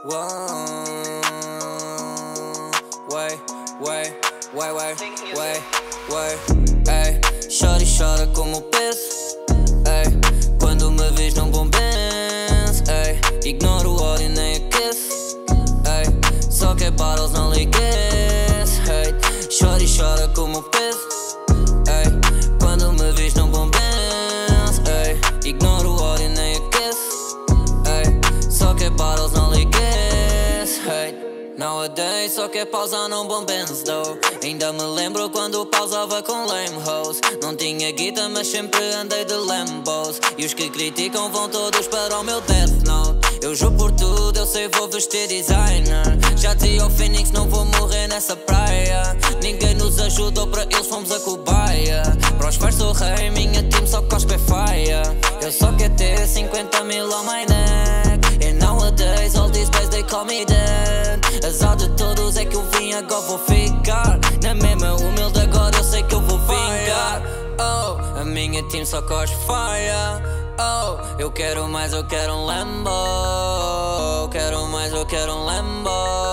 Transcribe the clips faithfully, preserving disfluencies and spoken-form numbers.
Way, way, way, way, way, way. Ei, chora e chora como o peso. Ei, quando me vis num bom benzo. Ei, ignoro o ódio nem aqueço. Ei, só que é battles, não ligues. Ei, chora e chora como o peso. Ei, quando me vis num bom benzo. Ei, ignoro o ódio nem aqueço. Ei, só que é battles, não ligues. Ei, nowadays só quer pausar num bom Benz, though. Ainda me lembro quando pausava com lame hoes. Não tinha guita, mas sempre andei de Lambos. E os que criticam vão todos para o meu Death Note. Eu juro por tudo, eu sei vou vestir designer. Já dizia ao Phoenix, não vou morrer nessa praia. Ninguém nos ajudou, para eles fomos a cobaia. Para os quais sou rei, minha team só cospe é faia. Eu só quero ter cinquenta mil on my neck. And nowadays all these boys they call me dead. Azar de todos é que eu vim, agora vou ficar na mesma humilde, agora eu sei que eu vou vingar. Oh, a minha team só cospe fire. Oh, eu quero mais, eu quero um Lambo. Quero mais, eu quero um Lambo.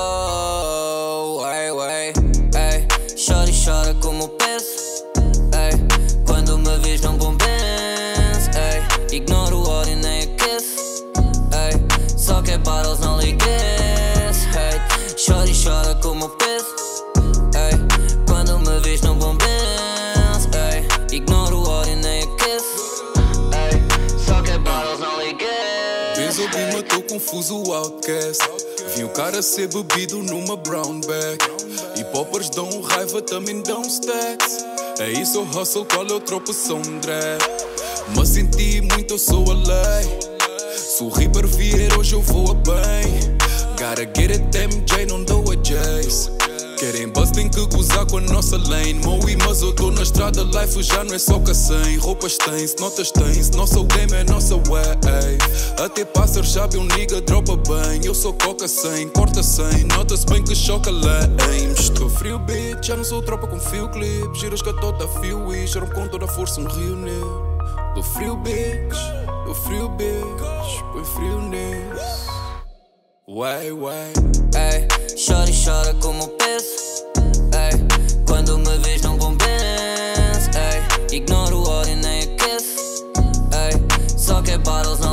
Way, way. Ei, chora e chora como o peso. Ei, quando me vis num bom benzo. Ei, ignoro o ódio nem aqueço. Ei, só que é battles, não ligues. Ei, chora e chora como o peso. Ei, quando me vis num bom benzo. Ei, ignoro o ódio nem aqueço. Ei, só que é battles, não ligues. Vez ouvi-me, tô confuso, o outcast. Vi o cara ser bebido numa brown bag. E poppers dão raiva, também dão stacks. É isso, eu hustle, qual é o tropeção drag. Me senti muito, eu sou a lei. Se o Reaper vier, hoje eu vou a bem. Gotta get it, M J, não dou a Jace. Querem buzz, tem que gozar com a nossa lane. Moe, mas eu tô na estrada, life já não é só cacém. Roupas tens, notas tens, nosso game é nossa way. Até pássaros sabe um nigga, dropa bem. Eu sou coca cem, corta cem, nota-se bem que choca lames. Estou frio, bitch, já não sou tropa com fio clip. Giras que a tota fio e choram com toda a força um rio nele. Tô frio, bitch, tô frio, bitch, põe frio nisso. Way, way. Ei, chora e chora como o peso. Ei, quando me vis num bom benzo. Ei, ignoro o ódio nem aqueço. Ei, só que é battles, não